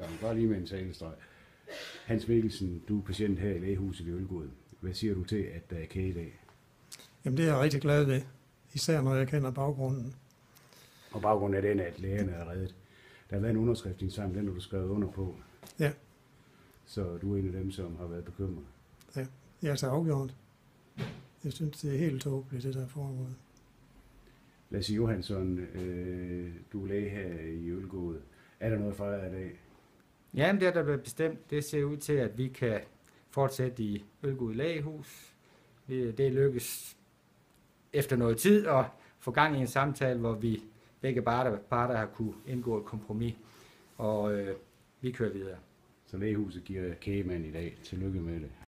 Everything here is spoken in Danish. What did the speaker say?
gang. Bare lige med en talestreg. Hans Mikkelsen, du er patient her i lægehuset i Ølgod. Hvad siger du til, at der er kage i dag? Jamen det er jeg rigtig glad ved, især når jeg kender baggrunden. Og baggrunden af den, at lægerne er reddet. Der har været en underskriftindsamling, den har du skrevet under på. Ja. Så du er en af dem, som har været bekymret. Ja, jeg er så afgjort. Jeg synes, det er helt tåbeligt, det der foregår. Lasse Johansson, du er læge her i Ølgod. Er der noget for jer i dag? Jamen, det er der blevet bestemt. Det ser ud til, at vi kan fortsætte i Ølgod Lægehus. Det lykkes efter noget tid at få gang i en samtale, hvor vi begge parter har kunne indgå et kompromis, og vi kører videre. Så lægehuset giver kagemand i dag. Tillykke med det.